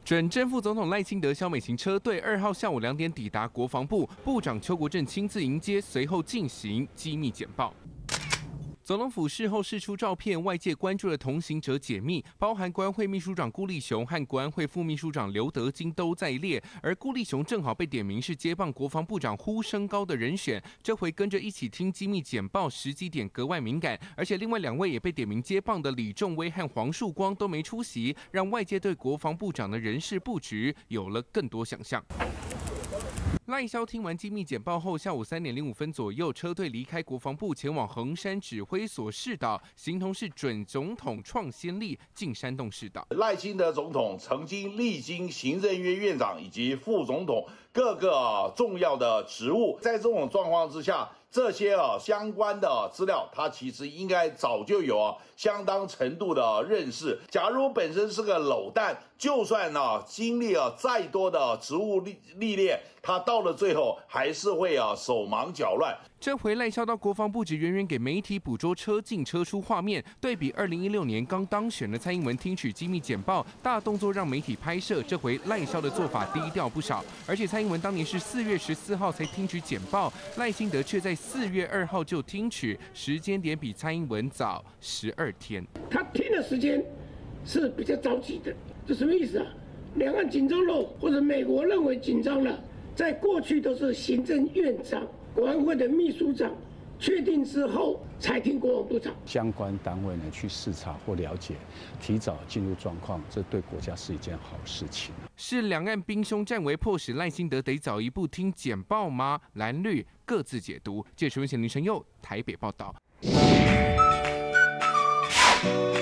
准正副总统赖清德、萧美琴车队2号下午2点抵达国防部，部长邱国正亲自迎接，随后进行机密简报。 总统府事后释出照片，外界关注的同行者解密，包含国安会秘书长辜立雄和国安会副秘书长刘德金都在列，而辜立雄正好被点名是接棒国防部长呼声高的人选，这回跟着一起听机密简报，时机点格外敏感，而且另外2位也被点名接棒的李仲威和黄树光都没出席，让外界对国防部长的人事布局有了更多想象。 赖萧听完机密简报后，下午3点05分左右，车队离开国防部，前往衡山指挥所视导，形同是准总统创先例进山洞视导。 赖清德总统曾经历经行政院院长以及副总统各个重要的职务，在这种状况之下。 这些相关的资料，他其实应该早就有相当程度的认识。假如本身是个卤蛋，就算经历了再多的职务历练，他到了最后还是会手忙脚乱。 这回赖萧到国防部只远远给媒体捕捉车进车出画面，对比2016年刚当选的蔡英文听取机密简报，大动作让媒体拍摄。这回赖萧的做法低调不少，而且蔡英文当年是4月14号才听取简报，赖清德却在4月2号就听取，时间点比蔡英文早12天。 他听的时间是比较着急的，这什么意思啊？两岸紧张了，或者美国认为紧张了，在过去都是行政院长、国安会的秘书长确定之后才听国防部长。 相关单位呢去视察或了解，提早进入状况，这对国家是一件好事情。 是两岸兵凶战危，迫使赖清德得早一步听简报吗？蓝绿各自解读。记者陈文贤、林晨佑台北报道。